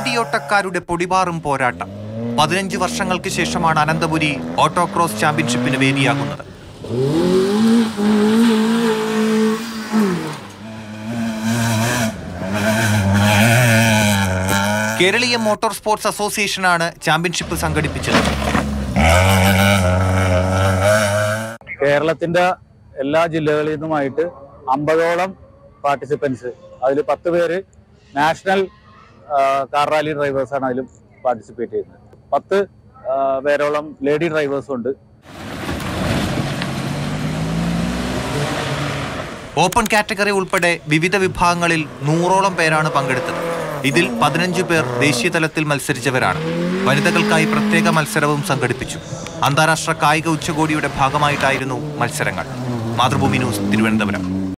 വണ്ടിയോട്ടക്കാരുടെ പൊടിപാറും പോരാട്ടം. 15 വർഷങ്ങൾക്ക് ശേഷമാണ് അനന്തപുരി ഓട്ടോക്രോസ് ചാമ്പ്യൻഷിപ്പിന് വേദിയാകുന്നത്. കേരളീയ മോട്ടോർ സ്പോർട്സ് അസോസിയേഷനാണ് ചാമ്പ്യൻഷിപ്പ് സംഘടിപ്പിച്ചത്. കേരളത്തിന്റെ എല്ലാ ജില്ലകളിൽ നിന്നുമായിട്ട് 50ഓളം പാർട്ടിസിപ്പൻസ്, അതിൽ 10 പേര് നാഷണൽ കാർ റാലി ഡ്രൈവേഴ്സാണ് അതിൽ പാർട്ടിസിപ്പേറ്റ് ചെയ്യുന്നത്. 10 പേരോളം ലേഡി ഡ്രൈവേഴ്സും ഉണ്ട്. ഓപ്പൺ കാറ്റഗറി ഉൾപ്പെടെ വിവിധ വിഭാഗങ്ങളിൽ 100ഓളം പേരാണ് പങ്കെടുത്തത്. ഇതിൽ 15 പേർ ദേശീയ തലത്തിൽ മത്സരിച്ചവരാണ്. വനിതകൾക്കായി പ്രത്യേക മത്സരവും സംഘടിപ്പിച്ചു. അന്താരാഷ്ട്ര കായിക ഉച്ചകോടിയുടെ ഭാഗമായിട്ടായിരുന്നു മത്സരങ്ങൾ. മാതൃഭൂമി ന്യൂസ്, തിരുവനന്തപുരം.